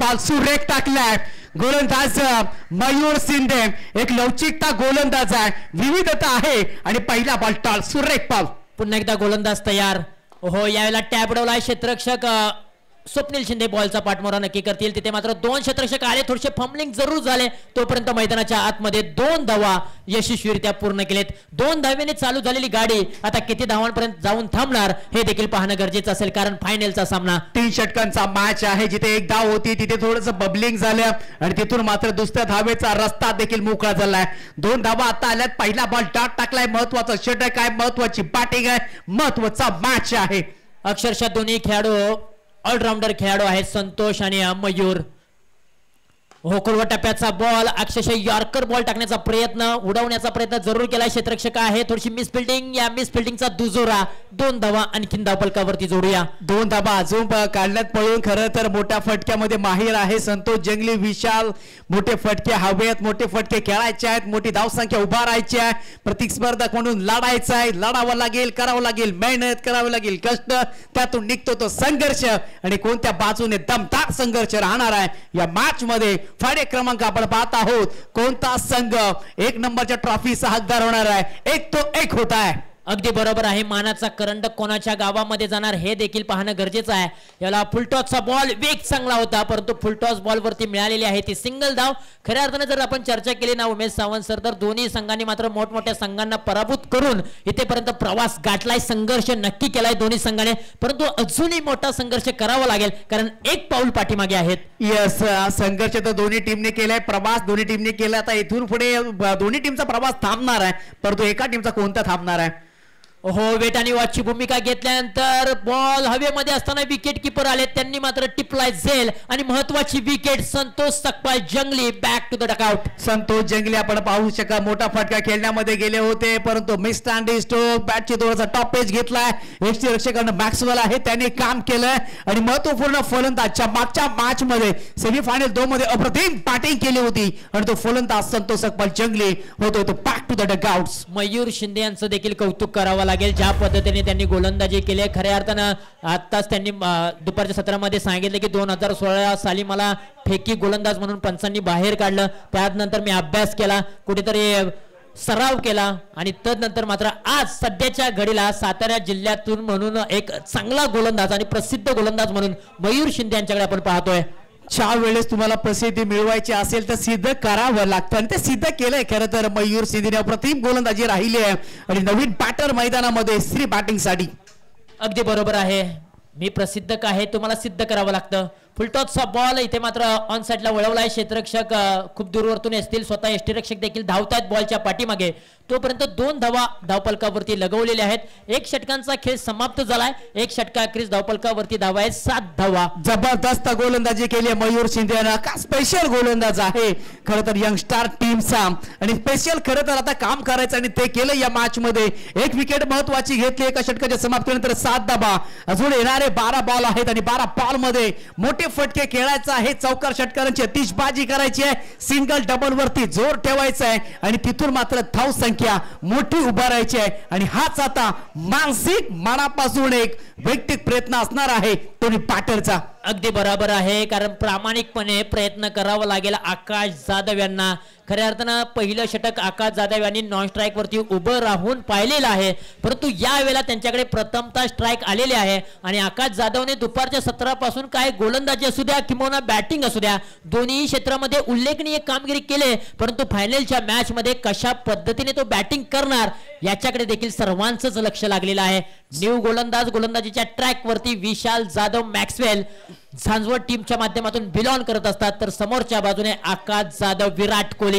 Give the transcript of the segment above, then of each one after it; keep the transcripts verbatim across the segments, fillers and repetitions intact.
Ball सुरेख टाकलाय गोलंदाज मयूर शिंदे. एक लवचिकता गोलंदाज आहे, विविधता आहे आणि पहिला बॉल टॉल सुरेख बॉल. पुन्हा एकदा गोलंदाज तयार. हो यावेळेला टॅप उडवलाय क्षेत्ररक्षक स्वप्नील शिंदे. बॉलचा पाठमोरा नक्की करतील. तिथे मात्र दोन क्षेत्ररक्षक आले, थोडेसे फंबलिंग जरूर झाले. तोपर्यंत मैदानाच्या आतमध्ये दोन धावा यशस्वीरित्या पूर्ण केलेत. दोन धावेने चालू झालेली गाडी आता किती धावांपर्यंत जाऊन थांबणार हे देखील पाहणं गरजेचं असेल, कारण फायनलचा सामना तीन षटकांचा मॅच आहे. जिथे एक धाव होती तिथे थोडंसं बबलिंग झालं आणि तिथून मात्र दुसऱ्या धावेचा रस्ता देखील मोकळा झालाय. दोन धावा आता आल्यात. पहिला बॉल डॉट टाकलाय. महत्वाचं षटक आहे, महत्वाची बॅटिंग आहे, महत्वाचा मॅच आहे. अक्षरशः दोन्ही खेळाडू ऑलराऊंडर खेळाडू आहेत, संतोष आणि मयूर. हो पूर्व टप्प्याचा बॉल अक्षरशः यॉर्कर बॉल टाकण्याचा प्रयत्न, उडवण्याचा प्रयत्न जरूर केला. क्षेत्ररक्षक आहे, थोडीशी मिस फिल्डिंग. या मिस फिल्डिंगचा दुजोरा. दोन धावा आणखीन धावफलकावरती जोडूया. दोन धावा अजून काढल्यात पळून. खरं तर मोठ्या फटक्यामध्ये माहीर आहे संतोष जंगली. विशाल मोठे फटके हवेत, मोठे फटके खेळायचे आहेत, मोठी धावसंख्या उभा राहायची आहे. प्रतिस्पर्धक म्हणून लढायचं आहे, लढावं लागेल, करावं लागेल, मेहनत करावी लागेल, कष्ट. त्यातून निघतो तो संघर्ष आणि कोणत्या बाजूने दमदार संघर्ष राहणार आहे या मॅच मध्ये. फाडे क्रमांक आपण पाहत आहोत. कोणता संघ एक नंबरच्या ट्रॉफीचा हकदार होणार आहे? एक तो एक होत आहे. अगदी बरोबर आहे. मानाचा करंडक कोणाच्या गावामध्ये जाणार हे देखील पाहणं गरजेचं आहे. याला फुलटॉसचा बॉल वेग चांगला होता, परंतु फुलटॉस बॉल वरती मिळालेली आहे ती सिंगल धाव. खऱ्या अर्थाने जर आपण चर्चा केली ना उमेश सावंत सर, तर दोन्ही संघांनी मात्र मोठमोठ्या संघांना पराभूत करून इथेपर्यंत प्रवास गाठलाय, संघर्ष नक्की केलाय दोन्ही संघाने. परंतु अजूनही मोठा संघर्ष करावा लागेल, कारण एक पाऊल पाठीमागे आहेत. यस, संघर्ष तर दोन्ही टीमने केलाय, प्रवास दोन्ही टीमने केला. आता इथून पुढे दोन्ही टीमचा प्रवास थांबणार आहे, परंतु एका टीमचा कोणता थांबणार आहे? हो वेट आणि वॉचची भूमिका घेतल्यानंतर बॉल हवेमध्ये असताना विकेट किपर आले, त्यांनी मात्र टिपलाय झेल आणि महत्वाची wicket. Santosh Sakpal Jangli back to the dugout. Santosh Jangli आपण पाहू शका मोठा फटका खेळण्यामध्ये गेले होते, परंतु मिस स्टँडी स्ट्रोक बॅटची थोडासा टॉप पेज घेतलाय. यष्टीरक्षकांना मॅक्सवेल आहे, त्यांनी काम केलंय आणि महत्वपूर्ण फलंदाजच्या मागच्या मॅच मध्ये सेमीफायनल दोन मध्ये अप्रतिम बॅटिंग केली होती आणि तो फलंदाज संतोष सकपाल जंगली होतो तो back to the dugout. Mayur Shinde यांचं देखील कौतुक करावं लागेल, ज्या पद्धतीने त्यांनी गोलंदाजी केली. खऱ्या अर्थानं आताच त्यांनी दुपारच्या सत्रामध्ये सांगितले की दोन हजार सोळा साली मला फेकी गोलंदाज म्हणून पंचांनी बाहेर काढलं, त्यानंतर मी अभ्यास केला, कुठेतरी सराव केला आणि तदनंतर मात्र आज सध्याच्या घडीला सातारा जिल्ह्यातून म्हणून एक चांगला गोलंदाज आणि प्रसिद्ध गोलंदाज म्हणून मयूर शिंदे यांच्याकडे आपण पाहतोय. ज्या वेळेस तुम्हाला प्रसिद्धी मिळवायची असेल तर सिद्ध करावं लागतं आणि ते सिद्ध केलंय. खरं तर मयूर शिंदेने अप्रतिम गोलंदाजी राहिली आहे आणि नवीन बॅटर मैदानामध्ये श्री बॅटिंग साठी. अगदी बरोबर आहे. मी प्रसिद्ध का आहे तुम्हाला सिद्ध करावं लागतं. फुलटॉसचा बॉल इथे मात्र ऑन साइडला वळवलाय. क्षेत्ररक्षक खूप दूरवरतून असतील, स्वतः यष्टीरक्षक देखील धावतात बॉलच्या पाठीमागे. तोपर्यंत दोन धावा धावपलकावरती लगवलेल्या आहेत. एक षटकांचा खेळ समाप्त झालाय. एक षटकाखेरीज धावपलकावरती धावा आहेत सात धावा. जबरदस्त गोलंदाजी केली आहे मयूर शिंदे. का स्पेशल गोलंदाज आहे खरं तर यंगस्टार टीमचा आणि स्पेशल खरं तर आता काम करायचं आणि ते केलं या मॅच मध्ये. एक विकेट महत्वाची घेतली एका षटकाच्या समाप्तीनंतर. सात धावा अजून येणारे बारा बॉल आहेत आणि बारा बॉल मध्ये मोठे फटके खेळायचं आहे. चौकार षटकारांची अतिशबाजी करायची आहे. सिंगल डबल वरती जोर ठेवायचा आहे आणि तिथून मात्र धाव संख्या मोठी उभारायची आहे आणि हाच आता मानसिक मनापासून एक वैयक्तिक प्रयत्न असणार आहे दोन्ही बॅटरचा. अगदी बरोबर आहे, कारण प्रामाणिकपणे प्रयत्न करावा लागेल आकाश जाधव यांना. खऱ्या अर्थानं पहिलं षटक आकाश जाधव यांनी नॉन स्ट्राईक वरती उभं राहून पाहिलेलं आहे, परंतु या वेळेला त्यांच्याकडे प्रथमतः स्ट्राईक आलेले आहे आणि आकाश जाधवने दुपारच्या सत्रापासून काय गोलंदाजी असू द्या किंवा बॅटिंग असू द्या दोन्ही क्षेत्रामध्ये उल्लेखनीय कामगिरी केली, परंतु फायनलच्या मॅच मध्ये कशा पद्धतीने तो बॅटिंग करणार याच्याकडे देखील सर्वांचंच लक्ष लागलेलं आहे. न्यू गोलंदाज गोलंदाजीच्या ट्रॅक वरती विशाल जाधव मॅक्सवेल झांझवड टीमच्या माध्यमातून बिलॉन करत असतात, तर समोरच्या बाजूने आकाश जाधव विराट कोहली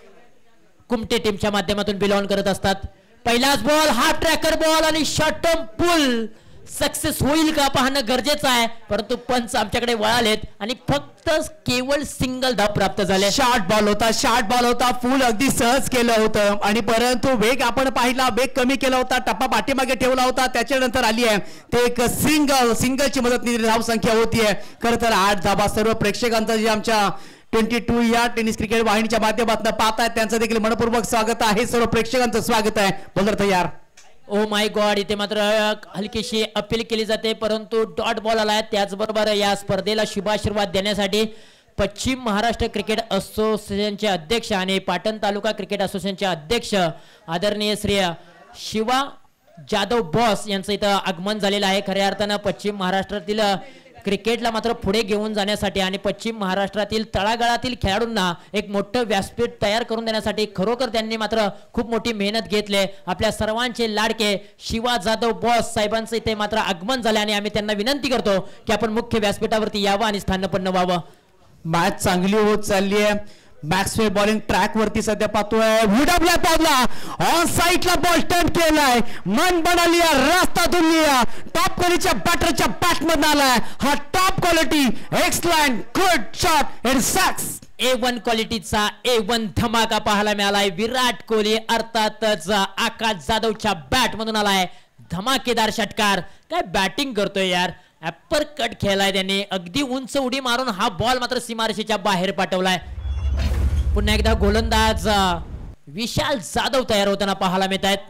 कुमटे टीमच्या माध्यमातून बिलॉन करत असतात. पहिलाच बॉल हा ट्रॅकर बॉल आणि शॉर्ट टर्म पुल सक्सेस होईल का पाहणं गरजेचं आहे, परंतु पंच आमच्याकडे वळालेत आणि फक्त केवळ सिंगल धाव प्राप्त झाले. शॉर्ट बॉल होता, शॉर्ट बॉल होता, फुल अगदी सहज केलं होतं आणि परंतु वेग आपण पाहिला, वेग कमी केला होता, टप्पा पाठीमागे ठेवला होता, त्याच्यानंतर आली आहे ते एक सिंगल सिंगलची मदत धाव संख्या होती आहे. खरं तर आठ धावा सर्व प्रेक्षकांचं जे आमच्या ट्वेंटी टू या टेनिस क्रिकेट वाहिनीच्या माध्यमातून पाहतायत त्यांचं देखील मनपूर्वक स्वागत आहे. सर्व प्रेक्षकांचं स्वागत आहे. बोलर तयार. ओ माय गॉड, इथे मात्र हलकीशी अपील केली जाते, परंतु डॉट बॉल आलाय. त्याचबरोबर या स्पर्धेला शुभाशीर्वाद देण्यासाठी पश्चिम महाराष्ट्र क्रिकेट असोसिएशनचे अध्यक्ष आणि पाटण तालुका क्रिकेट असोसिएशनचे अध्यक्ष आदरणीय श्री शिवा जाधव बॉस यांचं इथं आगमन झालेलं आहे. खऱ्या अर्थानं पश्चिम महाराष्ट्रातील क्रिकेटला मात्र पुढे घेऊन जाण्यासाठी आणि पश्चिम महाराष्ट्रातील तळागाळातील खेळाडूंना एक मोठं व्यासपीठ तयार करून देण्यासाठी खरोखर त्यांनी मात्र खूप मोठी मेहनत घेतली. आपल्या सर्वांचे लाडके शिवा जाधव बॉस साहेबांचं इथे मात्र आगमन झाले आणि आम्ही त्यांना विनंती करतो की आपण मुख्य व्यासपीठावरती यावं आणि स्थानपन्न व्हावं. मॅच चांगली होत चालली आहे. मॅक्सवेल बॉलिंग ट्रॅक वरती सध्या पाहतोय. विडबल्या पावला ऑन साइडला बॉल टर्न केलाय, मन बनाली, रास्ता दुनिया टॉप क्वालिटीच्या बॅटरच्या बॅट मधून आलाय. हा top quality excellent good shot and sucks A one क्वालिटीचा ए वन धमाका पाहायला मिळालाय. विराट कोहली अर्थातच आकाश जाधवच्या बॅट मधून आलाय धमाकेदार षटकार. काय बॅटिंग करतोय यार, ऍपर कट खेळलाय त्यांनी, अगदी उंच उडी मारून हा बॉल मात्र सीमारेषेच्या बाहेर पाठवलाय. पुन्हा एकदा गोलंदाज विशाल जाधव तयार होताना पाहायला मिळत आहेत.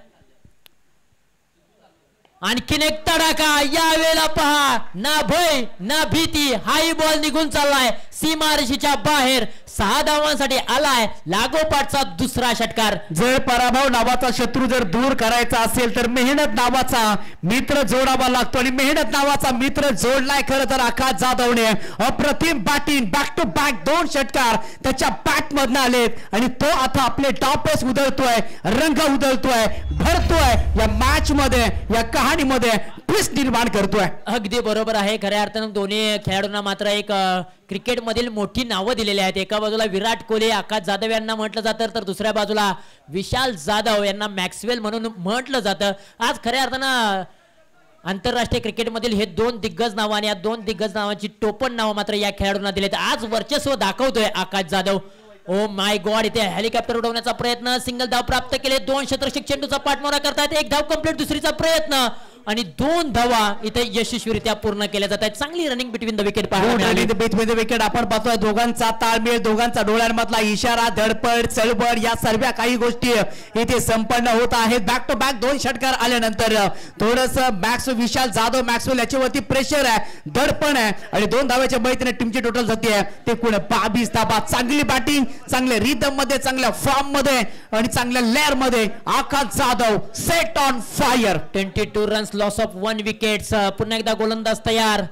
आणखीन एक तडाखा, यावेळेला पहा ना भय ना भीती, हाही बॉल निघून चाललाय सीमारेषेच्या बाहेर. सहा धावांसाठी आलाय लागोपाठचा दुसरा षटकार. जर पराभव नावाचा शत्रू जर दूर करायचा असेल तर मेहनत नावाचा मित्र जोडावा लागतो आणि मेहनत नावाचा मित्र जोडलाय खरं तर आकाश जाधवने. अप्रतिम बॅटिंग, बॅक टू बॅक दोन षटकार त्याच्या बॅट मधून आलेत आणि तो आता आपले टॉपच उधळतोय, रंग उधळतोय, भरतोय या मॅच मध्ये, या कहाणीमध्ये ट्विस्ट निर्माण करतोय. अगदी बरोबर आहे. खऱ्या अर्थानं दोन्ही खेळाडूंना मात्र एक क्रिकेट मधील मोठी नावं दिलेली आहेत. एका बाजूला विराट कोहली आकाश जाधव यांना म्हटलं जातं, तर दुसऱ्या बाजूला विशाल जाधव यांना मॅक्सवेल म्हणून म्हटलं जातं. आज खऱ्या अर्थानं आंतरराष्ट्रीय क्रिकेटमधील हे दोन दिग्गज नावं आणि या दोन दिग्गज नावांची टोपण नावं मात्र या खेळाडूंना दिलेत. आज वर्चस्व दाखवतोय Akash Jadhav. Oh my god, इथे हेलिकॉप्टर उडवण्याचा प्रयत्न, सिंगल धाव प्राप्त केले, दोन शतरक्षक चेंडूचा पाठमारा करतायत, एक धाव कंप्लीट, दुसरीचा प्रयत्न आणि दोन धावा इथे यशस्वीरित्या पूर्ण केल्या जात आहेत. चांगली रनिंग बिटवीन द विकेट पाहिजे विकेट आपण पाहतोय. दोघांचा ताळमेळ, दोघांचा डोळ्यांमधला इशारा, धडपड, चळबड या सर्व काही गोष्टी इथे संपन्न होत आहेत. बॅक टू बॅक दोन षटकार आल्यानंतर थोडस मॅक्स विशाल जाधव मॅक्सवेल याच्यावरती प्रेशर आहे, दडपण आहे आणि दोन धाव्याच्या बळीने टीमची टोटल जाते ते कोण बावीस धावा. चांगली बॅटिंग, चांगल्या रिदम मध्ये, चांगल्या फॉर्म मध्ये आणि चांगल्या लेअर मध्ये Akash Jadhav set on fire. Twenty two runs, loss of one wickets. पुन्हा एकदा गोलंदाज तयार.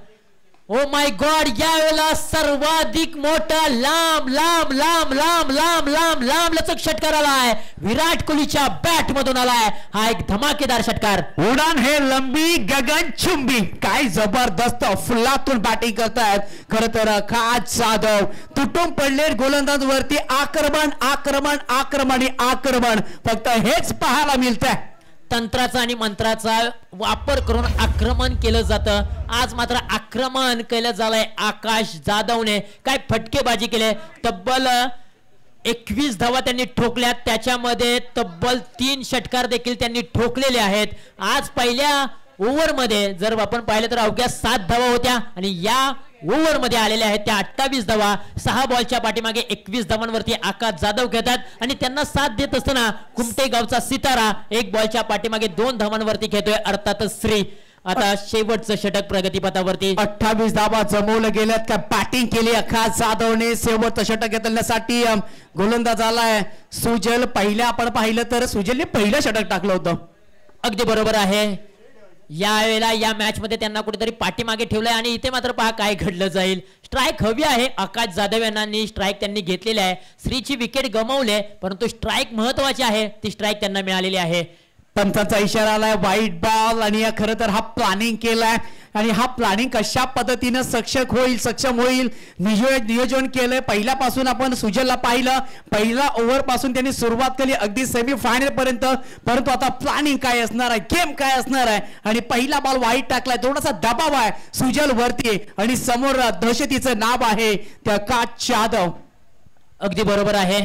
ओ माय गॉड, यावेळेला सर्वाधिक मोठा लांब लांब लांब लांब लांब लांब लांब लचक षटकार आलाय विराट कोहलीच्या बॅट मधून आलाय. हा एक धमाकेदार षटकार. उडान हे लंबी गगनचुंबी, काय जबरदस्त फुलातून बॅटिंग करतायत खरं तर आकाश जाधव. तुटून पडले गोलंदाज वरती आक्रमण आक्रमण आक्रमण आणि आक्रमण, फक्त हेच पाहायला मिळतंय. तंत्राचा आणि मंत्राचा वापर करून आक्रमण केलं जातं. आज मात्र आक्रमण केलं झालंय आकाश जाधवने. काय फटकेबाजी केले, तब्बल एकवीस धावा त्यांनी ठोकल्यात, त्याच्यामध्ये तब्बल तीन षटकार देखील त्यांनी ठोकलेले आहेत. आज पहिल्या ओव्हर मध्ये जर आपण पाहिलं तर अवघ्या सात धावा होत्या आणि या ओव्हर मध्ये आलेल्या आहेत त्या अठ्ठावीस धावा. सहा बॉलच्या पाठीमागे एकवीस धावांवरती आकाश जाधव घेतात आणि त्यांना साथ देत असताना कुमटे गावचा सितारा एक बॉलच्या पाठीमागे दोन धावांवरती घेतोय, अर्थातच श्री. आता शेवटचं षटक प्रगतीपथावरती. अठ्ठावीस धावा जमवलं गेल्यात का बॅटिंग केली आकाश जाधवने. शेवटचं षटक घेतल्यासाठी गोलंदाज आलाय सुजल. पहिल्या आपण पाहिलं तर सुजलने पहिलं षटक टाकलं होतं. अगदी बरोबर आहे. यावेळेला या मॅच मध्ये त्यांना कुठेतरी पाठीमागे ठेवलंय आणि इथे मात्र पहा काय घडलं जाईल. स्ट्राईक हवी आहे आकाश जाधव यांनी, स्ट्राईक त्यांनी घेतलेली आहे. श्रीची विकेट गमावले, परंतु स्ट्राईक महत्वाची आहे, ती स्ट्राईक त्यांना मिळालेली आहे. पंचांचा इशारा आलाय वाईट बॉल आणि खरं तर हा प्लॅनिंग केलाय आणि हा प्लॅनिंग कशा पद्धतीने सक्षम होईल सक्षम होईल नियोजन केलंय. पहिल्यापासून आपण सुजलला पाहिलं, पहिला ओव्हर पासून त्यांनी सुरुवात केली अगदी सेमी फायनल पर्यंत, परंतु आता प्लॅनिंग काय असणार आहे, गेम काय असणार आहे आणि पहिला बॉल वाईट टाकलाय. थोडासा दबाव आहे सुजल वरती आणि समोर दहशतीचं नाव आहे त्या आकाश जाधव. अगदी बरोबर आहे.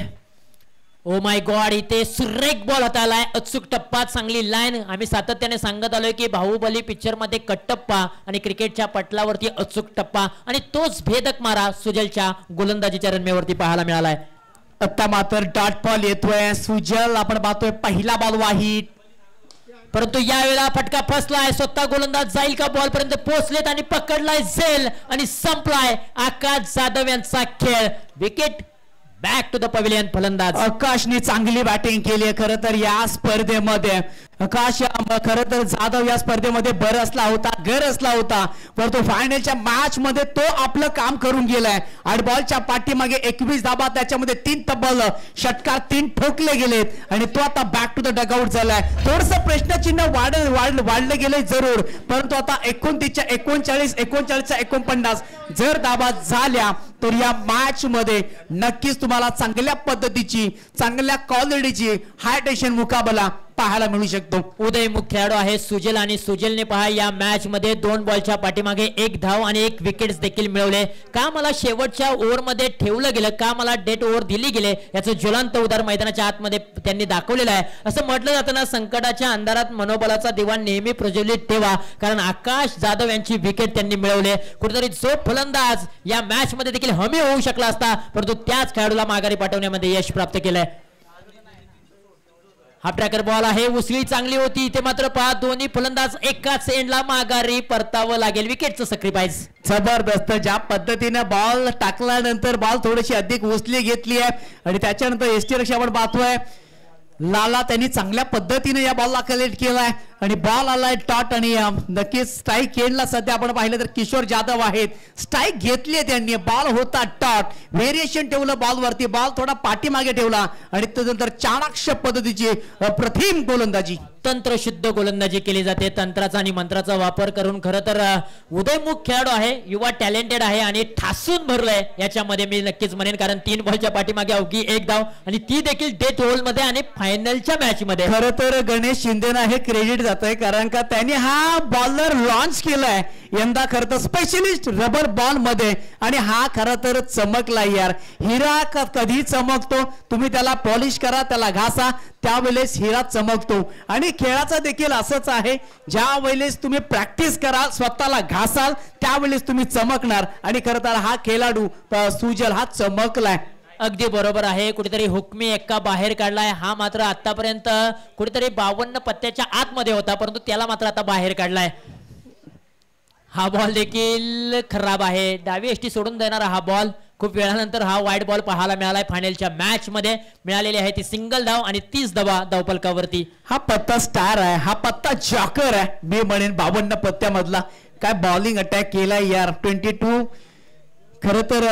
ओ माय गॉड, इथे सुरेख बॉल हाताळलाय, अचूक टप्पा, चांगली लाईन. आम्ही सातत्याने सांगत आलोय की बाहुबली पिक्चर मध्ये कट्टप्पा आणि क्रिकेटच्या पटलावरती अचूक टप्पा आणि तोच भेदक मारा सुजलच्या गोलंदाजीच्या रनमेवरती पाहायला मिळालाय. आता मात्र डॉट बॉल येतोय सुजल. आपण पाहतोय पहिला बॉल वाईट, परंतु यावेळेला फटका फसलाय. स्वतः गोलंदाज जाईल का बॉल पर्यंत पोहोचलेत आणि पकडलाय झेल आणि संपलाय आकाश जाधव यांचा खेळ. Wicket back to the pavilion. फलंदाज आकाशने चांगली बॅटिंग केली खरं तर या स्पर्धेमध्ये. आकाश खरं तर जाधव या स्पर्धेमध्ये बरसला होता, गरजला होता, परंतु फायनलच्या मॅच मध्ये तो आपलं काम करून गेलाय. आठ बॉलच्या पाठीमागे एकवीस धाबा, त्याच्यामध्ये तीन तब्बल षटकार, तीन ठोकले गेलेत आणि तो आता बॅक टू द डगआउट झालाय. थोडस प्रश्नचिन्ह वाढ वाढलं गेलंय जरूर, परंतु आता एकोणतीसच्या एकोणचाळीस एकोणचाळीसच्या एकोणपन्नास जर धाबा झाल्या तर या मॅच मध्ये नक्कीच तुम्हाला चांगल्या पद्धतीची, चांगल्या क्वालिटीची हाय टेन्शन मुकाबला पाहायला मिळू शकतो. उदय मुख्य खेळाडू आहे सुजल आणि सुजलने पहा या मॅच मध्ये दोन बॉलच्या पाठीमागे एक धाव आणि एक विकेट्स देखील मिळवले. का मला शेवटच्या ओव्हर मध्ये ठेवलं गेलं, का मला डेट ओव्हर दिली गेले, याचं ज्वलंत उदाहरण मैदानाच्या आतमध्ये त्यांनी दाखवलेलं आहे. असं म्हटलं जातं ना, संकटाच्या अंधारात मनोबलाचा दिवा नेहमी प्रज्वलित ठेवा, कारण आकाश जाधव यांची विकेट त्यांनी मिळवले. कुठेतरी जो फलंदाज या मॅच मध्ये देखील हमी होऊ शकला असता, परंतु त्याच खेळाडूला माघारी पाठवण्यामध्ये यश प्राप्त केलंय. हा ट्रॅकर बॉल आहे, उसळी चांगली होती, इथे मात्र पहा दोन्ही फलंदाज एकाच एंडला माघारी परतावं लागेल. विकेटचं सॅक्रिफाइस जबरदस्त. ज्या पद्धतीने बॉल टाकल्यानंतर बॉल थोडीशी अधिक उसली घेतली आहे आणि त्याच्यानंतर एसटी रक्षा आपण पाहतोय लाला त्यांनी चांगल्या पद्धतीने या बॉलला कलेक्ट केलाय आणि बॉल आलाय टॉट आणि नक्कीच स्ट्राईक एंडला सध्या आपण पाहिलं तर किशोर जाधव आहेत. स्ट्राईक घेतली त्यांनी, बॉल होता टॉट, व्हेरिएशन ठेवलं बॉलवरती, बॉल थोडा पाठीमागे ठेवला आणि त्यानंतर चाणाक्ष पद्धतीची अप्रतिम गोलंदाजी, तंत्रशुद्ध गोलंदाजी केली जाते. तंत्राचा आणि मंत्राचा वापर करून खरं तर उदयमुख खेळाडू आहे, युवा टॅलेंटेड आहे आणि ठासून भरलंय याच्यामध्ये मी नक्कीच म्हणेन, कारण तीन बॉलच्या पाठीमागे अवघी एक धाव आणि ती देखील डेथ होल मध्ये आणि फायनलच्या मॅच मध्ये. खरं तर गणेश शिंदेना हे क्रेडिट जात आहे, कारण का त्यांनी हा बॉलर लॉन्च केलाय यंदा खरं तर स्पेशलिस्ट रबर बॉल मध्ये आणि हा खरं तर चमकला यार. हिरा कधी चमकतो, तुम्ही त्याला पॉलिश करा, त्याला घासा, त्यावेळेस हिरा चमकतो. आणि खेळाचं देखील असंच आहे, ज्या वेळेस तुम्ही प्रॅक्टिस कराल, स्वतःला घासाल, त्यावेळेस तुम्ही चमकणार आणि खरं तर हा खेळाडू सुजल हा चमकलाय. अगदी बरोबर आहे. कुठेतरी हुकमी एक्का बाहेर काढलाय, हा मात्र आतापर्यंत कुठेतरी बावन्न पत्त्याच्या आतमध्ये होता, परंतु त्याला मात्र आता बाहेर काढलाय. हा बॉल देखील खराब आहे, डावी एसटी सोडून देणारा हा बॉल. खूप वेळानंतर हा वाईड बॉल पाहायला मिळालाय. फायनलच्या मॅच मध्ये मिळालेली आहे ती सिंगल धाव आणि तीस धावा धावफलकावरती. हा पत्ता स्टार आहे, हा पत्ता जॉकर आहे, मी म्हणेन बावन्न पत्त्यामधला. काय बॉलिंग अटॅक केलाय यार. ट्वेंटी टू खरं तर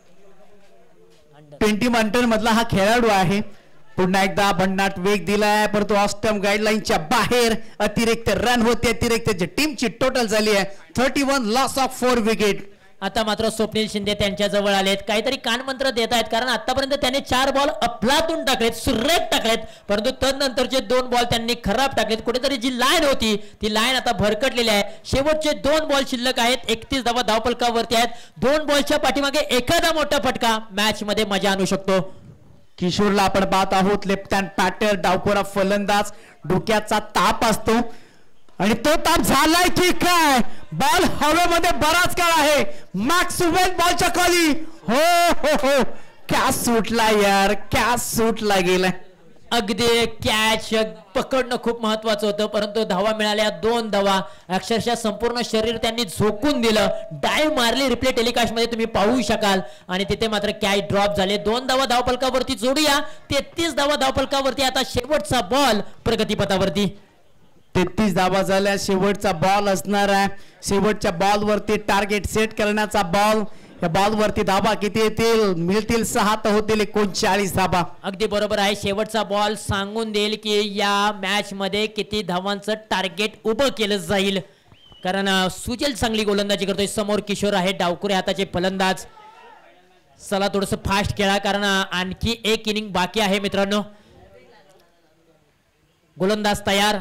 ट्वेंटी मंटन मधला हा खेळाडू आहे. पुन्हा एकदा भन्नाट वेग दिलाय, परंतु ऑस्टम गाईडलाईनच्या बाहेर अतिरिक्त रन होते, अतिरिक्त टीमची टोटल झाली आहे thirty one loss of four wicket. आता मात्र स्वप्नील शिंदे त्यांच्या जवळ आलेत, काहीतरी कानमंत्र देत आहेत, कारण आतापर्यंत त्याने चार बॉल अफलातून टाकलेत, सुरेख टाकलेत, परंतु तदनंतरचे दोन बॉल त्यांनी खराब टाकलेत. कुठेतरी जी लाईन होती ती लाईन आता भरकटलेली आहे. शेवटचे दोन बॉल शिल्लक आहेत, एकतीस धावा धावफलकावरती आहेत. दोन बॉलच्या पाठीमागे एखादा मोठा फटका मॅच मध्ये मजा आणू शकतो. किशोरला आपण पाहत आहोत, लेफ्ट हँड पॅटर, डावखोरा फलंदाज, डोक्याचा ताप असतो आणि तो ताप झालाय की काय. बॉल हवेमध्ये बराच काळ आहे, मॅक्सवेल बॉलच्या खाली, हो हो हो, कॅच सुटला यार, कॅच सुटला गेलाय. अगदी कॅच पकडणं खूप महत्वाचं होतं, परंतु धावा मिळाल्या दोन धावा. अक्षरशः संपूर्ण शरीर त्यांनी झोकून दिलं, डायव्ह मारली, रिप्ले टेलिकास्ट मध्ये तुम्ही पाहू शकाल आणि तिथे मात्र कॅच ड्रॉप झाले. दोन धावा धावफलकावरती जोडूया, तेहतीस धावा धावफलकावरती. आता शेवटचा बॉल प्रगतीपथावरती. तेहतीस धावा झाल्या, शेवटचा बॉल असणार आहे. शेवटच्या बॉल वरती टार्गेट सेट करण्याचा बॉल. या बॉल वरती धावा किती येतील, मिळतील सहा तर होतील एकोणचाळीस धावा. अगदी बरोबर आहे. शेवटचा बॉल सांगून देईल की या मॅच मध्ये किती धावांचं टार्गेट उभं केलं जाईल, कारण सुजल चांगली गोलंदाजी करतोय. समोर किशोर आहे, डावकुरे हाताचे फलंदाज. चला थोडस फास्ट खेळा, कारण आणखी एक इनिंग बाकी आहे मित्रांनो. गोलंदाज तयार.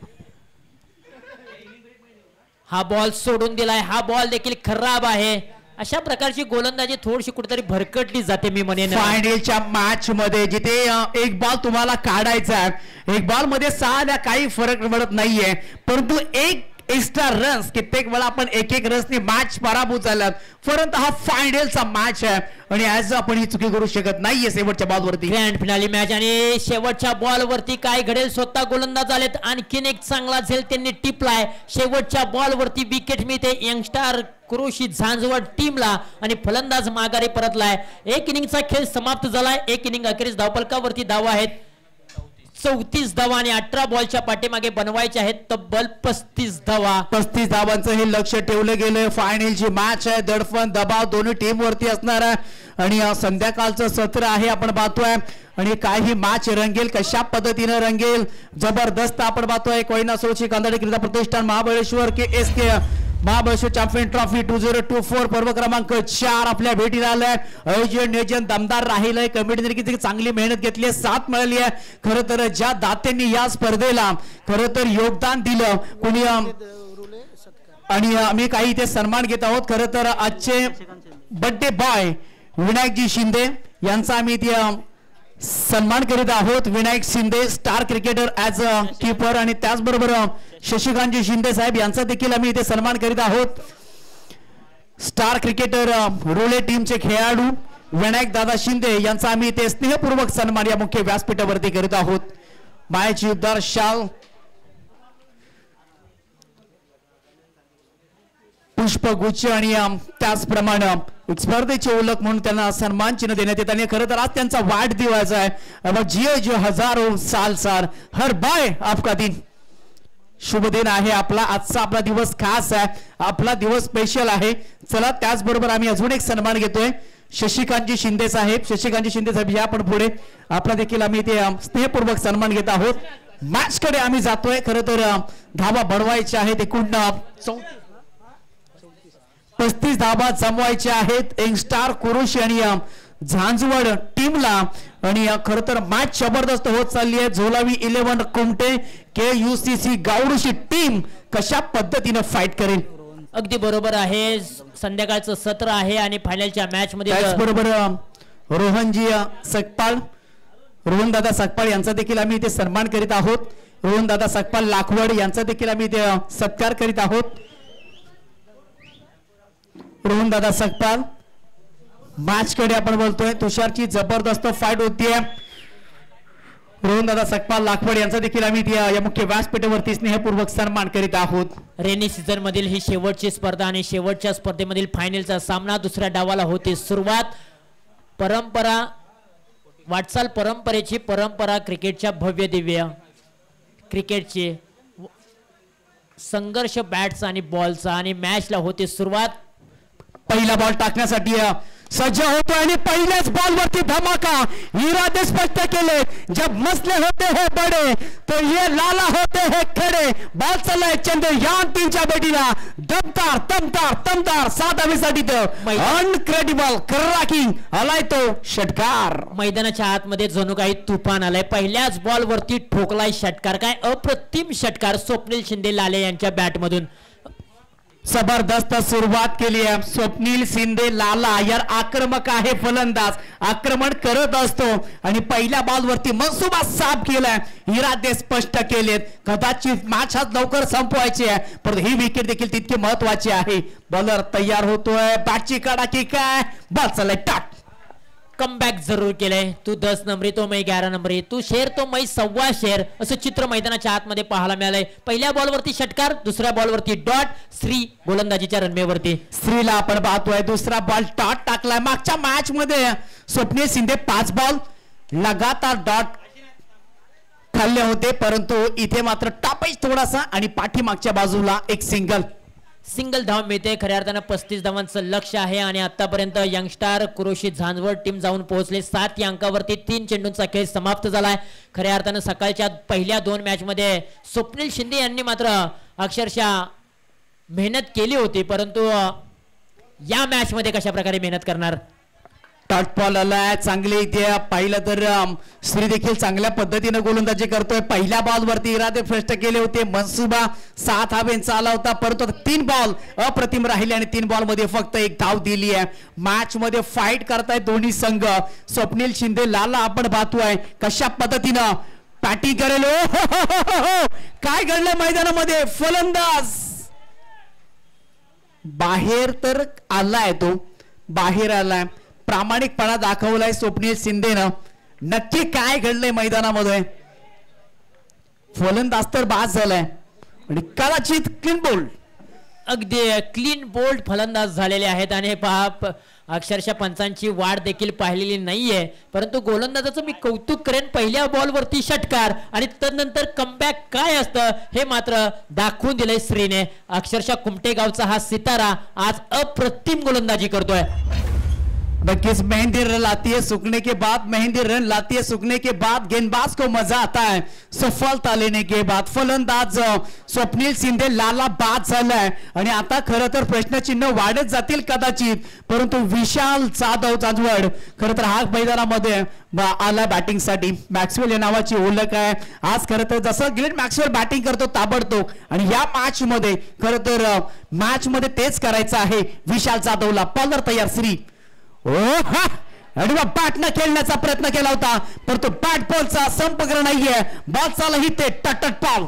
हा बॉल सोडून दिलाय, हा बॉल देखील खराब आहे. अशा प्रकारची गोलंदाजी थोडीशी कुठेतरी भरकटली जाते मी म्हणेन. फायनलच्या मॅच मध्ये जिथे एक बॉल तुम्हाला काढायचा आहे, एक बॉल मध्ये सहा काही फरक पडत नाहीये, परंतु एक एक्स्ट्रा रन्स कित्येक वेळा आपण एक एक रन्सनी मॅच पराभूत झाल्यात, परंतु हा फायनलचा मॅच आहे आणि ॲज आपण ही चुकी करू शकत नाहीये शेवटच्या बॉलवरती. ग्रँड फिनाली मॅच आणि शेवटच्या बॉलवरती काय घडेल, स्वतः गोलंदाज आलेत, आणखीन एक चांगला झेल त्यांनी टिपलाय. शेवटच्या बॉलवरती विकेट मिळते यंगस्टार कुरोशी झांझवड टीमला आणि फलंदाज माघारी परतलाय. एक इनिंगचा खेळ समाप्त झालाय. एक इनिंग अखेरीस धावफलकावरती धावा आहेत चौतीस धावा आणि अठरा बॉलच्या पाठीमागे बनवायचे आहेत तब्बल पस्तीस धावा. पस्तीस धावांचं हे लक्ष ठेवलं गेलं. फायनलची मॅच आहे, दडपण दबाव दोन्ही टीम वरती असणार आहे आणि संध्याकाळचं सत्र आहे आपण पाहतोय आणि काही मॅच रंगेल, कशा पद्धतीने रंगेल जबरदस्त आपण पाहतोय. कोयना सोची कांदळी क्रीडा प्रतिष्ठान Mahabaleshwar K S K Mahabaleshwar champion trophy two zero two four पर्व क्रमांक चार आपल्या भेटीला आलाय. आयोजन नियोजन दमदार राहिलंय, कमिटीने किती चांगली मेहनत घेतली आहे, साथ मिळाली आहे. खरं तर ज्या दात्यांनी या स्पर्धेला खरं तर योगदान दिलं कोणी आणि आम्ही काही इथे सन्मान घेत आहोत. खरं तर आजचे बर्थडे बॉय विनायकजी शिंदे यांचा आम्ही इथे सन्मान करीत आहोत. Vinayak Shinde star cricketer as a keeper आणि त्याचबरोबर शशिकांतजी शिंदे साहेब यांचा देखील आम्ही इथे सन्मान करीत आहोत. स्टार क्रिकेटर रोले टीमचे खेळाडू विनायक दादा शिंदे यांचा आम्ही इथे स्नेहपूर्वक सन्मान या मुख्य व्यासपीठावरती करीत आहोत. मायाची उद्धार शाल पुष्पगुच्छ आणि त्याचप्रमाणे स्पर्धेचे ओळख म्हणून त्यांना सन्मान चिन्ह देण्यात येत आणि खरं तर आज त्यांचा वाढदिवस आहे. जियो जो हजारो साल सार हर बाय आपका दिन शुभ दिन आहे आपला. आजचा आपला दिवस खास आहे, आपला दिवस स्पेशल आहे. चला त्याचबरोबर आम्ही अजून एक सन्मान घेतोय शशिकांतजी शिंदे साहेब. शशिकांतजी शिंदे साहेब या पण पुढे आपला देखील आम्ही ते स्नेहपूर्वक सन्मान घेत आहोत. मॅच कडे आम्ही जातोय. खरं तर धावा बनवायचे आहेत, एकूण पस्तीस धावा जमवायच्या आहेत यंगस्टार कुरोशी आणि झांझवड टीमला आणि खरं तर मॅच जबरदस्त होत चालली आहे. Jholavi eleven Kumte K U C C गावडूशी टीम कशा पद्धतीने फाईट करेल. अगदी बरोबर आहे. संध्याकाळचं सत्र आहे आणि फायनलच्या मॅच मध्ये त्याचबरोबर रोहनजी सकपाळ रोहन दादा सकपाळ यांचा देखील आम्ही इथे सन्मान करीत आहोत. रोहन दादा सकपाळ लाखवड यांचा देखील आम्ही इथे सत्कार करीत आहोत. रोहन दादा सकपाल मॅच कडे आपण बोलतोय. तुषारची जबरदस्त फाईट होतीये. रोहन दादा सकपाल लाखवड यांचा देखील आम्ही या मुख्य व्यासपीठावरती स्नेहपूर्वक सन्मान करीत आहोत. रेनी सीझन मधील ही शेवटची स्पर्धा आणि शेवटच्या स्पर्धेमधील फायनलचा सामना. दुसऱ्या डावाला होती सुरुवात. परंपरा वाटचाल परंपरेची परंपरा क्रिकेटच्या भव्य दिव्य क्रिकेटची संघर्ष बॅट्स आणि बॉलचा आणि मॅचला होती सुरुवात. पहिला बॉल टाकण्यासाठी सज्ज होतो आणि पहिल्याच बॉल वरती धमाका. इरादे स्पष्ट केले, जब मसले होते हैं बड़े तो ये लाला होते हैं खड़े. बॉल चाललाय चंद्रयान तीनच्या बेटीला दमदार दमदार दमदार साधावीसाठी अनक्रेडिबल क्रॅकिंग आलाय तो षटकार. मैदानाच्या आतमध्ये जणू काही तुफान आलाय. पहिल्याच बॉल वरती ठोकलाय षटकार. काय अप्रतिम षटकार स्वप्नील शिंदे लाले यांच्या बॅट मधून. जबरदस्त सुरुवात केली आहे स्वप्नील शिंदे लाला. यार आक्रमक आहे फलंदाज, आक्रमण करत असतो आणि पहिल्या बॉल वरती मनसुबा साफ केलाय, इरादे स्पष्ट केलेत. कदाचित मॅच आज लवकर संपवायची आहे पण ही विकेट देखील तितकी महत्वाची आहे. बॉलर तयार होतोय, बॅटची कडाकी काय बॉल चाललाय टाक. कमबॅक जरूर केलंय. तू दस नंबरी तो मै ग्यारा नंबरी, तू शेर तो मै सव्वा शेर असं चित्र मैदानाच्या आतमध्ये पाहायला मिळालंय. पहिल्या बॉलवरती षटकार, दुसऱ्या बॉलवरती डॉट. श्री गोलंदाजीच्या रनवेवरती श्रीला आपण पाहतोय दुसरा बॉल डॉट टाकलाय. मागच्या मॅच मध्ये स्वप्नील शिंदे पाच बॉल लगातार डॉट खाल्ले होते परंतु इथे मात्र टापेज थोडासा आणि पाठीमागच्या बाजूला एक सिंगल सिंगल धाव मिळते. खऱ्या अर्थानं पस्तीस धावांचं लक्ष आहे आणि आतापर्यंत यंगस्टार कुरोशी झांझवड टीम जाऊन पोहोचले सात या अंकावरती. तीन चेंडूंचा खेळ समाप्त झालाय. खऱ्या अर्थानं सकाळच्या पहिल्या दोन मॅच मध्ये स्वप्नील शिंदे यांनी मात्र अक्षरशः मेहनत केली होती परंतु या मॅच मध्ये कशा प्रकारे मेहनत करणार. टॉटबॉल आलाय चांगले इथे पाहिलं तर श्री देखील चांगल्या पद्धतीने गोलंदाजी करतोय. पहिल्या बॉल वरती इरादे स्पष्ट केले होते, मनसुबा सात धावेंचा आला होता परंतु तीन बॉल अप्रतिम राहिले आणि तीन बॉल मध्ये फक्त एक धाव दिली आहे. मॅच मध्ये फाईट करतायत दोन्ही संघ. स्वप्नील शिंदे लाला आपण पाहतोय कशा पद्धतीनं बॅटिंग करेल. काय घडलं मैदानामध्ये, फलंदाज बाहेर तर आलाय, तो बाहेर आलाय, प्रामाणिकपणा दाखवलाय स्वप्नील शिंदेनं. नक्की काय घडलंय मैदानामध्ये? फलंदाज तर बाद झालाय आणि कदाचित क्लीन बोल्ड, अगदी क्लीन बोल्ड फलंदाज झालेले आहेत. आणि पहा अक्षरशः पंचांची वाढ देखील पाहिलेली नाहीये, परंतु गोलंदाजाचं मी कौतुक करेन. पहिल्या बॉलवरती षटकार आणि तदनंतर कमबॅक काय असतं हे मात्र दाखवून दिलंय श्रीने. अक्षरशः कुमटे गावचा हा सितारा आज अप्रतिम गोलंदाजी करतोय. नक्कीच मेहंदी रन लाती है सूखने के बाद, मेहंदी रन लाती है सूखने के बाद, गेंदबाज को मजा आता है सफलता लेने के बाद. फलंदाज स्वप्नील शिंदे लाला बाद झालाय आणि आता खरं तर प्रश्नचिन्ह वाढत जातील कदाचित, परंतु विशाल जाधव जाधवड खरं तर हा मैदानामध्ये आला बॅटिंग साठी. मॅक्सवेल या नावाची ओळख आहे आज. खरं तर जसं गिलेट मॅक्सवेल बॅटिंग करतो ताबडतोब, आणि या मॅच मध्ये खरं तर मॅच मध्ये तेच करायचं आहे विशाल जाधवला. बॉलर तयार श्री. ओ हा आणि बॅट न खेळण्याचा प्रयत्न केला होता, परंतु बॅट बॉलचा संपर्क नाहीये. बॉल चालही ते टटट पाव.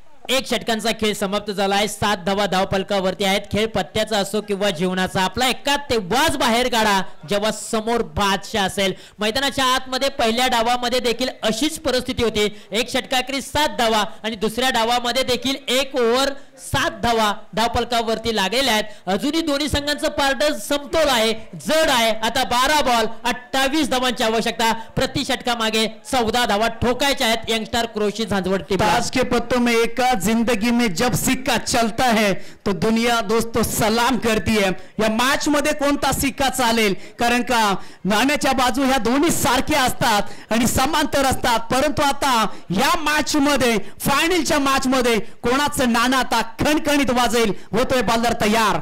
एक षटकांचा खेळ समाप्त झालाय. सात धावा धावपलकावरती आहेत. खेळ पत्त्याचा असो किंवा जीवनाचा, आपला एका तेव्हाच बाहेर काढा जेव्हा समोर बादशाह असेल. मैदानाच्या आतमध्ये पहिल्या डावामध्ये देखील अशीच परिस्थिती होती. एक षटकाखेरीज सात धावा आणि दुसऱ्या डावामध्ये देखील एक ओव्हर सात धावा धावपलकावरती लागलेल्या आहेत. अजूनही दोन्ही संघांचं पारड समतोल आहे, जड आहे. आता बारा बॉल अठ्ठावीस धावांची आवश्यकता. प्रति षटका मागे चौदा धावा ठोकायच्या आहेत यंगस्टार क्रोशी झांझवड टीम. ताश के पत्तों में एक जिंदगी में जब सिक्का चलता है तो दुनिया दोस्तों सलाम करती है. या मॅच मध्ये कोणता सिक्का चालेल, कारण का नाण्याच्या बाजू ह्या दोन्ही सारख्या असतात आणि समांतर असतात, परंतु आता या मॅच मध्ये फायनलच्या मॅच मध्ये कोणाचं नाणं आता खणखणीत वाजेल. होतोय बॉलर तयार.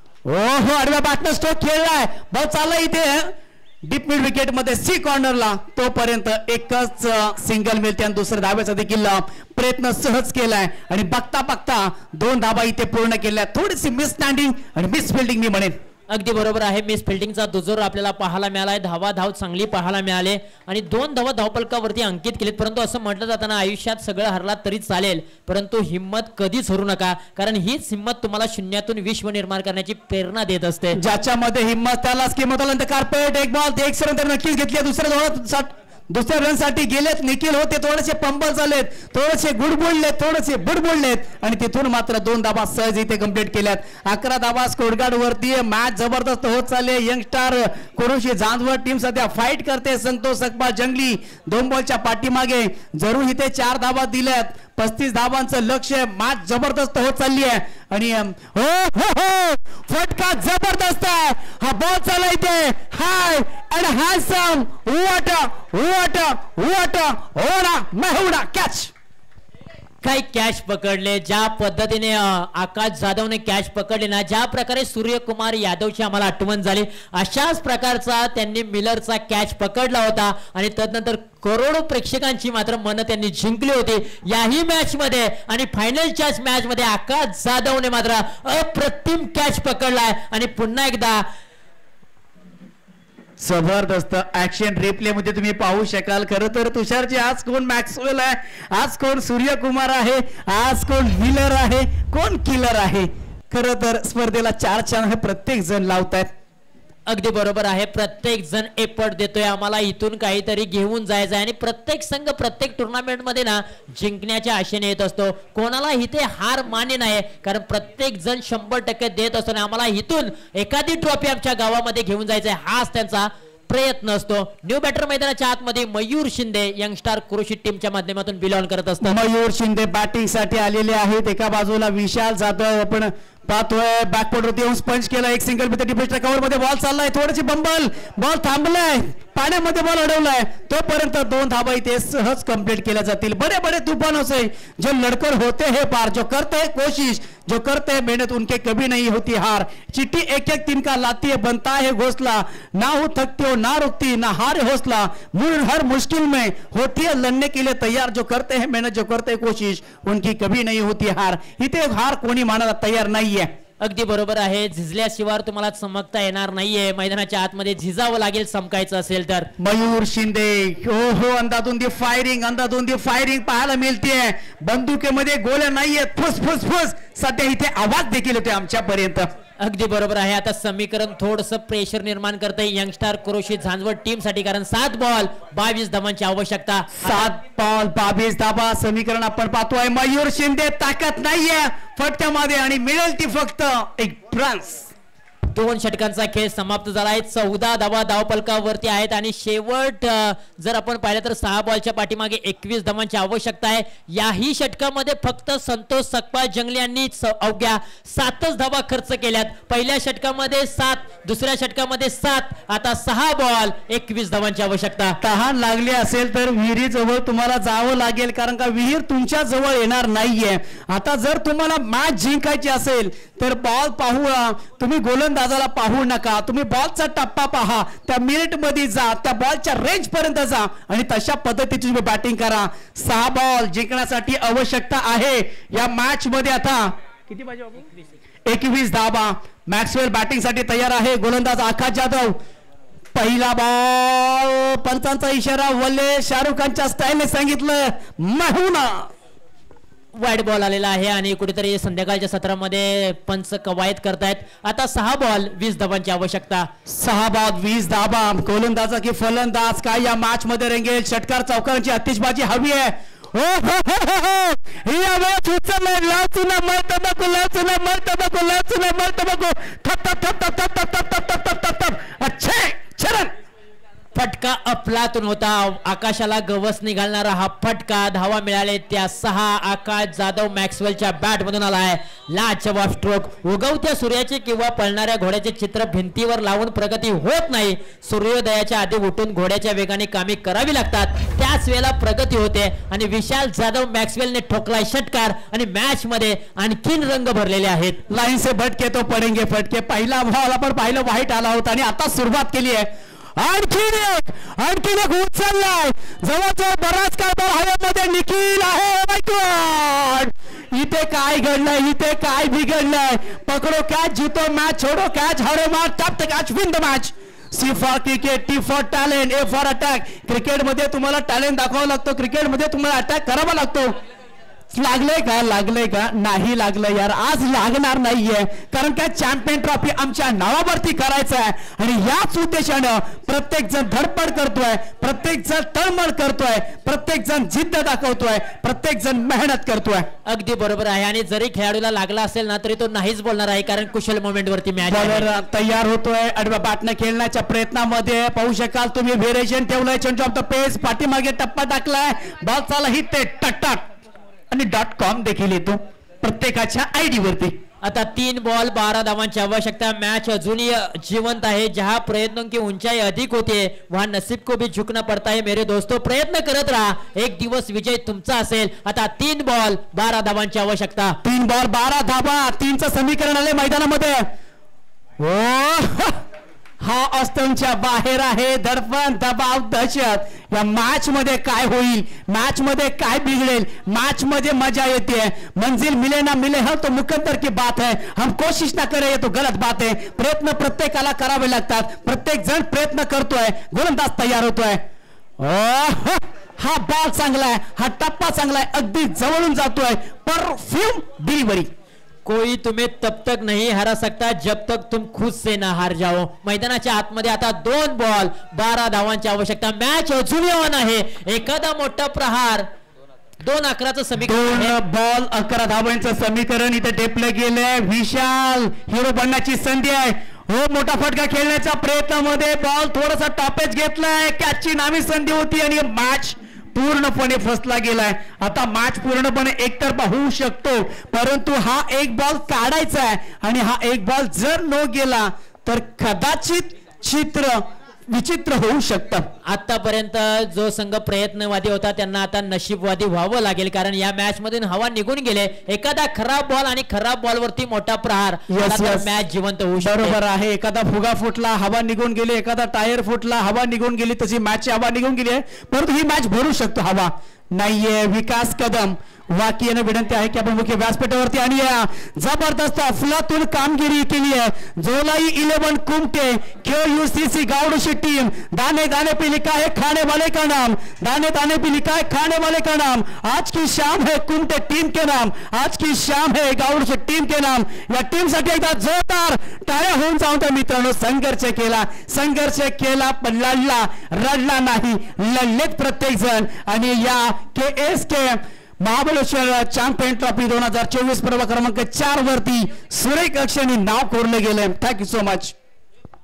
ओहो आडव्या बॅटनं स्ट्रोक खेळलाय. बॉल चालला इथे डीप मिड विकेट मध्ये सी कॉर्नरला. तोपर्यंत एकच सिंगल मिळते आणि दुसऱ्या धाब्याचा देखील प्रयत्न सहज केलाय आणि बघता बघता दोन धाबा इथे पूर्ण केल्या. थोडीशी मिस स्टँडिंग आणि मिस फिल्डिंग मी म्हणेन. अगदी बरोबर आहे. मिस फिल्डिंगचा दुजोर आपल्याला पाहायला मिळालाय. धावा धाव चांगली पाहायला मिळाले आणि दोन धावा धावपलकावरती अंकित केलीत. परंतु असं म्हटलं जाताना आयुष्यात सगळं हरला तरी चालेल, परंतु हिम्मत कधीच हरू नका, कारण हीच हिम्मत तुम्हाला शून्यातून विश्व निर्माण करण्याची प्रेरणा देत असते. ज्याच्यामध्ये हिम्मत त्यालाच किंमत. कार्पेट एक बॉल एक सर नक्कीच घेतली. दुसऱ्या धावा दुसऱ्या रन साठी गेलेत निखिल होते, थोडेसे पंबल झालेत, थोडेसे गुड बोललेत, थोडेसे बुड बोललेत आणि तिथून मात्र दोन धाबा सहज इथे कंप्लीट केल्यात. अकरा धाबा स्कोरकार्ड वरती. मॅच जबरदस्त होत चालले. यंगस्टार कुरुशी झांझवड टीम सध्या फाईट करते. संतोष सकपाळ जंगली दोन बॉलच्या पाठीमागे जरूर इथे चार धाबा दिल्यात. पस्तीस धावांचं लक्ष. मॅच जबरदस्त होत चालली आहे आणि हो हो हो फटका जबरदस्त आहे. हा बॉल चालला इथे high and handsome. What what what ओडा मेहुडा कॅच. काही कॅच पकडले, ज्या पद्धतीने आकाश जाधवने कॅच पकडले ना, ज्या प्रकारे सूर्यकुमार यादवची आम्हाला आठवण झाली, अशाच प्रकारचा त्यांनी मिलरचा कॅच पकडला होता आणि तदनंतर करोडो प्रेक्षकांची मात्र मन त्यांनी जिंकली होती याही मॅच मध्ये. आणि फायनलच्या मॅच मध्ये आकाश जाधवने मात्र अप्रतिम कॅच पकडलाय आणि पुन्हा एकदा जबरदस्त ऍक्शन रिप्ले मध्ये तुम्ही पाहू शकाल. खरं तर तुषारजी आज कोण मॅक्सवेल आहे, आज कोण सूर्यकुमार आहे, आज कोण मिलर आहे, कोण किलर आहे. खरं तर स्पर्धेला चार चार हे प्रत्येक जण लावतायत. अगदी बरोबर आहे. प्रत्येक जण एफर्ट देतोय, आम्हाला इथून काहीतरी घेऊन जायचं आहे आणि प्रत्येक संघ प्रत्येक टुर्नामेंट मध्ये ना जिंकण्याच्या आशेने येत असतो. कोणाला इथे हार मान्य नाही, कारण प्रत्येक जण शंभर टक्के देत असतो आणि आम्हाला इथून एखादी ट्रॉफी आमच्या गावामध्ये घेऊन जायचंय हाच त्यांचा प्रयत्न असतो. न्यू बॅटर मैदानाच्या आतमध्ये मयूर शिंदे यंगस्टार क्रोशी टीमच्या माध्यमातून बिलॉन करत असतात. मयूर शिंदे बॅटिंग साठी आलेले आहेत. एका बाजूला विशाल जाधव आपण पाहतोय बॅकवर्ड वरती येऊन स्पंच केला. एक सिंगल विथ डिफेन्स कव्हर मध्ये बॉल चाललाय. थोडीशी बंबल बॉल थांबलाय, पाण्यामध्ये बॉल अडवलाय. तोपर्यंत दोन धाबा इथे सहज कंप्लीट केल्या जातील. बड़े बड़े तूफानों से जो लड़कर होते हैं पार, जो करते हैं कोशिश, जो करते हैं मेहनत, उनके कभी नहीं होती हार. चिट्ठी एक एक तिनका लाती है, बनता है घोंसला, ना हो थकती हो ना रुकती ना हार हौसला. हर मुश्किल में होती है लड़ने के लिए तैयार. जो करते हैं मेहनत, जो करते हैं कोशिश, उनकी कभी नहीं होती हार. इथे हार कोणी मानायला तयार नाहीये. अगदी बरोबर आहे. झिजल्याशिवाय तुम्हाला चमकता येणार नाहीये. मैदानाच्या आतमध्ये झिजावं लागेल चमकायचं असेल तर. मयूर शिंदे हो हो अंदाधुंदी फायरिंग अंदाधुंदी फायरिंग पाहायला मिळते. बंदुकीमध्ये गोळ्या नाहीयेत. फुस फुस फुस सध्या इथे आवाज देखील होते आमच्यापर्यंत. अगदी बरोबर आहे. आता समीकरण थोडस प्रेशर निर्माण करते यंगस्टार क्रोशी झांझवड टीम साठी, कारण सात बॉल बावीस धावांची आवश्यकता. सात बॉल बावीस धावा समीकरण आपण पाहतोय. मयूर शिंदे ताकद नाहीये फटक्यामध्ये आणि मिळेल ती फक्त एक ब्रॉन्झ. दोन षटकांचा खेळ समाप्त झाला आहे. चौदा धावा धावपलकावरती आहेत आणि शेवट जर आपण पाहिलं तर सहा बॉलच्या पाठीमागे एकवीस धावांची आवश्यकता आहे. याही षटकामध्ये फक्त संतोष सकपाळ जंगले यांनी अवघ्या सातच धावा खर्च केल्यात. पहिल्या षटकामध्ये सात, दुसऱ्या षटकामध्ये सात, आता सहा बॉल एकवीस धावांची आवश्यकता. तहान लागली असेल तर विहिरी जवळ तुम्हाला जावं लागेल, कारण का विहीर तुमच्या जवळ येणार नाहीये. आता जर तुम्हाला मॅच जिंकायची असेल तर बॉल पाहू, तुम्ही गोलंदाजाला पाहू नका, तुम्ही बॉलचा टप्पा पहा, त्या मिनिट मध्ये जा, त्या बॉलच्या रेंज पर्यंत जा आणि तशा पद्धतीची तुम्ही बॅटिंग करा. सहा बॉल जिंकण्यासाठी आवश्यकता आहे या मॅच मध्ये. आता किती पाहिजे? एकवीस धावा. मॅक्सवेल बॅटिंग साठी तयार आहे. गोलंदाज आकाश जाधव. पहिला बॉल, पंचांचा इशारा. वल्ले शाहरुख खानच्या स्टाईलने सांगितलं महूना. वाईट बॉल आलेला आहे आणि कुठेतरी संध्याकाळच्या सत्रामध्ये पंच कवायत करतायत. आता सहा बॉल वीस धावांची आवश्यकता. सहा बॉल वीस धावा. गोलंदाज की फलंदाज काय या मॅच मध्ये रंगेल? षटकार चौकारांची आतिषबाजी हवी आहे. हो हो हो हो या वेळेस उचललाय. लाचुना मर्तबको, लाचुना मर्तबको, लाचुना मर्तबको. थप थप थप थप थप थप थप थप थप थप थप. अच्छे चरण. फटका अफलातून होता. आकाशाला गवस निघालणारा हा फटका. धावा मिळाले त्या सहा. आकाश जाधव मॅक्सवेलच्या बॅट मधून आलाय. लाजवाब स्ट्रोक. उगवत्या सूर्याचे किंवा पळणाऱ्या घोड्याचे चित्र भिंतीवर लावून प्रगती होत नाही. सूर्योदयाच्या आधी उठून घोड्याच्या वेगाने कामे करावी लागतात, त्याच वेळेला प्रगती होते. आणि विशाल जाधव मॅक्सवेलने ठोकलाय षटकार आणि मॅच मध्ये आणखीन रंग भरलेले आहेत. लाईन से भटके तो पडेंगे फटके. पहिला बॉल आपण पाहिलं वाईट आला होता आणि आता सुरुवात केली आहे. आणखीन एक आणखीन एक उचललाय. जवळजवळ बराच काळ बॉल हवेमध्ये. निखिल आहे. माय गॉड, इथे काय घडलंय? इथे काय बिघडलंय? पकडो कॅच, जीतो मॅच, छोडो कॅच, हारो match, top the catch, win the match. C for cricket, T for talent, A for attack. क्रिकेटमध्ये तुम्हाला टॅलेंट दाखवावं लागतो, क्रिकेटमध्ये तुम्हाला अटॅक करावा लागतो. लागलंय का? लागलंय का? नाही लागलं यार. आज लागणार नाहीये, कारण काय चॅम्पियन ट्रॉफी आमच्या नावावरती करायचं आहे आणि याच उद्देशानं प्रत्येक जण धडपड करतोय, प्रत्येक जण तळमळ करतोय, प्रत्येक जण जिद्द दाखवतोय, प्रत्येक जण मेहनत करतोय. अगदी बरोबर आहे. आणि जरी खेळाडूला लागला असेल ना तरी तो नाहीच बोलणार आहे, कारण कुशल मोमेंट वरती मॅच तयार होतोय. आडव्या बॅटने खेळण्याच्या प्रयत्नामध्ये पाहू शकाल तुम्ही व्हेरिएशन ठेवलंय. चेंज ऑफ द पेस, पाठीमागे टप्पा टाकलाय. बॉल चाला ही ते टकटक आणि डॉट कॉम देखील येतो प्रत्येकाच्या आयडी वरती. आता तीन बॉल बारह धावांची आवश्यकता. मैच अजूनही जीवंत आहे. जहां प्रयत्नों की ऊंचाई अधिक होती है वहां नसीब को भी झुकना पड़ता है. मेरे दोस्तों, प्रयत्न करत रहा, एक दिवस विजय तुमचा असेल. आता तीन बॉल बारह धावांची आवश्यकता. तीन बॉल बारह धावा. तीनचं समीकरण आले मैदानामध्ये. ओ हा अस्तंच्या बाहेर आहे. दडपण, दबाव, दहशत. या मॅच मध्ये काय होईल, मॅच मध्ये काय बिगड़ेल, मॅच मध्ये मजा येते. मंजिल मिले ना मिले हो तो मुकद्दर की बात है, हम कोशिश ना करें ये तो गलत बात है. प्रयत्न प्रत्येकाला करावे लागतात. प्रत्येक जण प्रयत्न करतोय. गोलंदाज तयार होतोय. हा बॉल चांगला आहे, हा टप्पा चांगला आहे, अगदी जवळून जातोय. Perfume delivery. कोई तुम्हें तब तक नहीं हरा सकता जब तक तुम खुद से ना हार जाओ. मैदानाच्या आतमध्ये आता दोन बॉल बारा धावांची आवश्यकता. मॅच अजूनही ऑन आहे. एखादा मोठा प्रहार. दोन अकराचं समीकरण. दोन बॉल अकरा धावांचं समीकरण इथे टेपलं गेलंय. विशाल हिरो बनण्याची संधी आहे. हो, मोठा फटका खेळण्याच्या प्रयत्नामध्ये बॉल थोडासा टॉपेज घेतलाय. कॅचची नामी संधी होती आणि मॅच पूर्णपणे फसला गेलाय. आता मॅच पूर्णपणे एकतर्फा होऊ शकतो, परंतु हा एक बॉल काढायचा आहे आणि हा एक बॉल जर न गेला तर कदाचित चित्र विचित्र होऊ शकतं. आतापर्यंत जो संघ प्रयत्नवादी होता त्यांना आता नशीबवादी व्हावं लागेल, कारण या मॅच मधून हवा निघून गेले. एखादा खराब बॉल आणि खराब बॉल वरती मोठा प्रहार, मॅच जिवंत होऊ शकते. बरोबर आहे. एखादा फुगा फुटला, हवा निघून गेली. एखादा टायर फुटला, हवा निघून गेली. तशी मॅचची हवा निघून गेली आहे, परंतु ही मॅच भरू शकतो. हवा नाहीये. विकास कदम वाकी यांना विनंती आहे की आपण मुख्य व्यासपीठावरती आणि या जबरदस्त अफलातून कामगिरी केली आहे जोलाई इलेवन कुमटे क्यू यूसीसी गावडशी टीम दाने दाने पे लिखा है खाने वाले का नाम दाने दाने पे लिखा है खाने वाले का नाम आज की शाम है कुमटे टीम के नाम आज की शाम है गावडशी टीम के नाम या टीम साठी एकदा जोरदार टाळ्या होऊन जाऊन त्या मित्रांनो संघर्ष केला संघर्ष केला पण लढला रडला नाही लढलेत प्रत्येक जण आणि या K S K Mahabaleshwar champion trophy दोन हजार चोवीस पर्व क्रमांक चार वरती सुरेख अक्षरांनी नाव कोरलं गेलंय थँक्यू सो मच.